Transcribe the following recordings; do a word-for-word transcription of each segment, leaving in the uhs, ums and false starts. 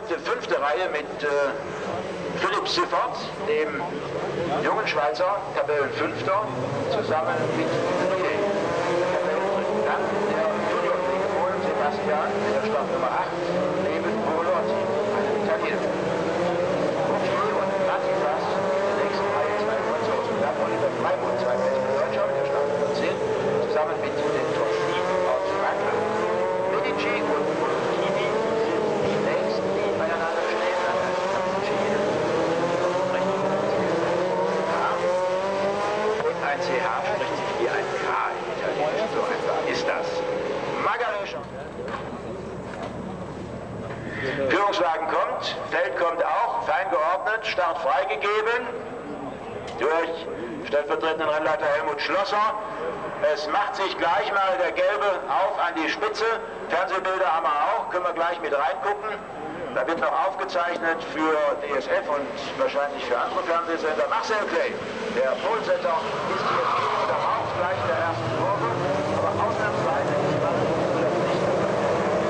gesamte fünfte Reihe mit äh, Philipp Siffert, dem jungen Schweizer Tabellenfünfter, zusammen mit Michael. Dann der Junior Polen Sebastian, der Startnummer acht, neben Borolotti, einem Italiener. Routier und Matitas in der nächsten Reihe zwei Franzosen. Dann Oliver Freiburg, zwei Deutscher, der Startnummer zehn, zusammen mit den Torschin aus Frankreich. Medici und Molokini sind die nächsten, die beieinander stehen. Dann heißt Cappuccino. Und ein C H spricht sich wie ein K in Italienisch. So einfach ist das. Magalhães. Führungswagen kommt, Feld kommt auch, fein geordnet, Start freigegeben durch stellvertretenden Rennleiter Helmut Schlosser. Es macht sich gleich mal der Gelbe auf an die Spitze. Fernsehbilder haben wir auch, können wir gleich mit reingucken. Da wird noch aufgezeichnet für D S F und wahrscheinlich für andere Fernsehsender. Marcel Clay, der Polesetter, ist hier darauf gleich in der ersten Kurve, aber ausnahmsweise ist das nicht der Fall.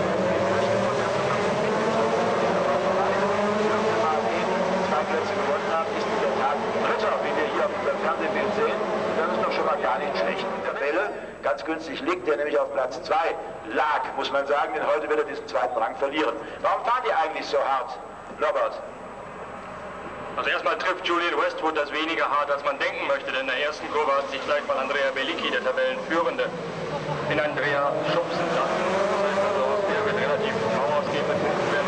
Zwei Plätze gewonnen hat, ist in der Tat Dritter, wie wir hier auf dem Fernsehbild sehen. Das ist doch schon mal gar nicht schlecht. In der Tabelle ganz günstig liegt, der nämlich auf Platz zwei lag, muss man sagen, denn heute wird er diesen zweiten Rang verlieren. Warum fahren die eigentlich so hart, Norbert? Also erstmal trifft Julian Westwood das weniger hart, als man denken möchte, denn in der ersten Kurve hat sich gleich mal Andrea Belicki, der Tabellenführende, in Andrea schubsen lassen. Das heißt also, der wird relativ genau ausgehen mit Punkten werden.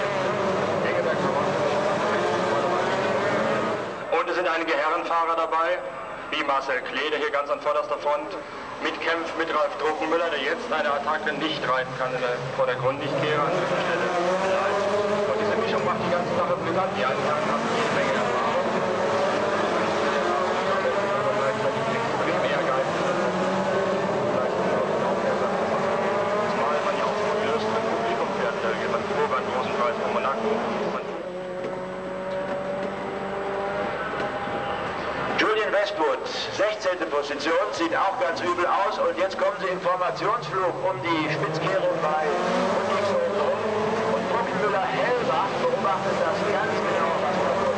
Und es sind einige Herrenfahrer dabei, wie Marcel Clay, der hier ganz an vorderster Front mitkämpft, mit Ralf Druckenmüller, der jetzt eine Attacke nicht reiten kann in der Vordergrundlichtkehrer an dieser Stelle. Und diese Mischung macht die ganze Sache brisant. Die einen Herren haben jede Menge Erfahrung. Extrem ehrgeizig. Zumal man ja auch von gelöstem Publikum fährt. Da geht man vor beim großen Preis von Monaco. Julian Westwood, sechzehnte Position, sieht auch ganz übel aus und jetzt kommen sie im Formationsflug um die Spitzkehrung bei Hundixhofen rum und Druckenmüller Hellbach beobachtet das ganz genau, was da kommt.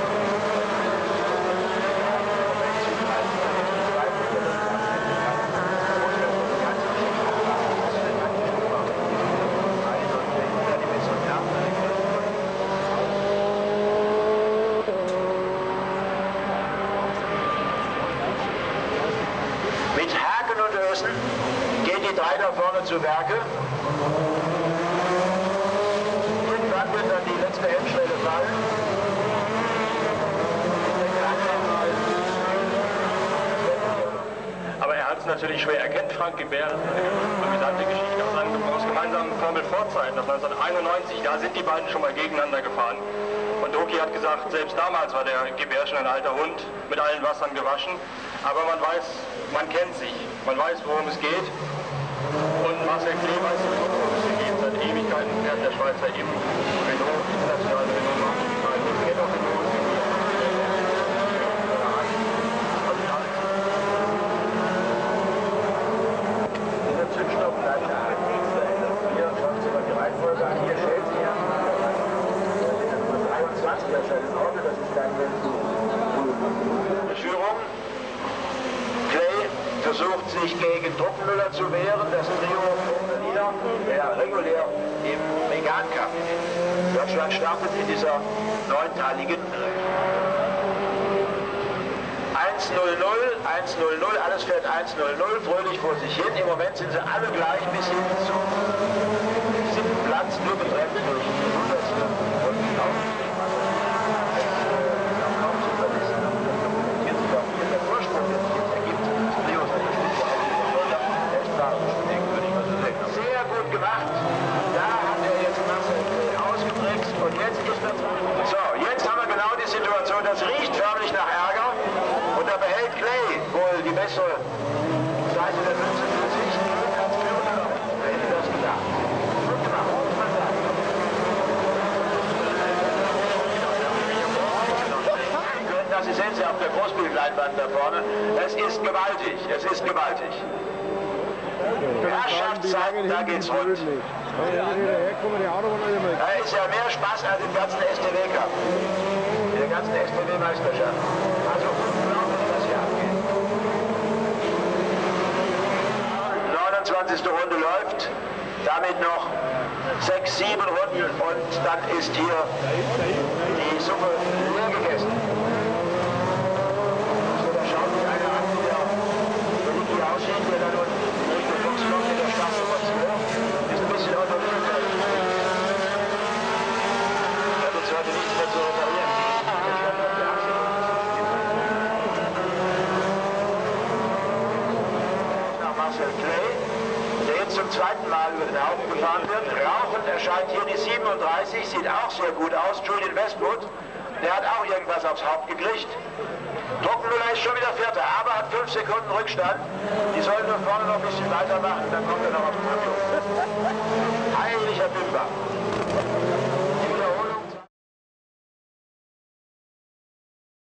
Gehen die drei da vorne zu Werke. Irgendwann wird dann die letzte Hemmschwelle fallen. Aber er hat es natürlich schwer erkennt, Frank Gebär, das ist eine amüsante Geschichte aus, einem, aus gemeinsamen Formel-Vorzeiten, aus neunzehnhundertneunundneunzig, da sind die beiden schon mal gegeneinander gefahren. Und Doki hat gesagt, selbst damals war der Gebär schon ein alter Hund, mit allen Wassern gewaschen, aber man weiß, man kennt sich, man weiß, worum es geht. Und Marcel Clay weiß sowieso, worum es geht. Seit Ewigkeiten fährt der Schweizer im Renault, internationalen Renault-Markenteil, und kennt auch Renault. Dieser Zündstoff bleibt erhalten. Hier schauen Sie mal die Reihenfolge an. Hier stellt sich ja Nummer dreiundzwanzig, das ist ein Auto, das ist dann Führung. Clay versucht sich gegen Druckenmüller zu wehren, das Trio von Berliner, der regulär im Megane Cup in Deutschland startet in dieser neunteiligen eins null null, eins null null, alles fährt eins null null, fröhlich vor sich hin. Im Moment sind sie alle gleich bis hin zum siebten Platz, nur getrennt durch die Hundertstel und Lauf. Sehr gut gemacht. Da hat er jetzt Marcel Clay ausgetrickst und jetzt ist er dran. So, jetzt haben wir genau die Situation, das riecht förmlich nach Ärger und da behält Clay wohl die bessere Seite der Münze für sich. Wer hätte das gedacht? Gut gemacht, muss man sagen. Das sehen Sie auf der Großbildleinwand da vorne. Es ist gewaltig, es ist gewaltig. Herrschaftszeiten, da geht's rund. Da ist ja mehr Spaß als im ganzen S T W Cup. In der ganzen S T W-Meisterschaft. Also unglaublich, was hier abgeht. neunundzwanzigste Runde läuft. Damit noch sechs, sieben Runden und dann ist hier die Suppe leer gegessen. So, da schaut sich einer an, der so richtig aussieht, der dann unten Richtung Fuchsloch mit der Startnummer zwölf ist ein bisschen unterwegs. Da wird es heute nichts mehr zu reparieren. Der fährt auf die Achse. Nach Marcel Clay, der jetzt zum zweiten Mal über den Haufen gefahren wird. Rauchend erscheint hier die siebenunddreißig, sieht auch sehr gut aus. Julian Westwood, der hat auch irgendwas aufs Haupt gekriegt. Druckenmüller ist schon wieder Vierter, aber hat fünf Sekunden Rückstand. Die sollen nur vorne noch ein bisschen weitermachen, dann kommt er noch auf den Podium. Heiliger Bimba.